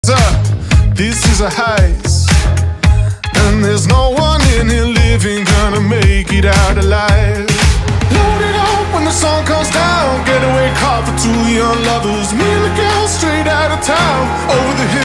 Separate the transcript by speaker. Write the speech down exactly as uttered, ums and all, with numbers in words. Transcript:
Speaker 1: This is a heist, and there's no one in here living gonna make it out alive. Load it up when the sun comes down. Getaway car for two young lovers. Me and the girl straight out of town. Over the hill.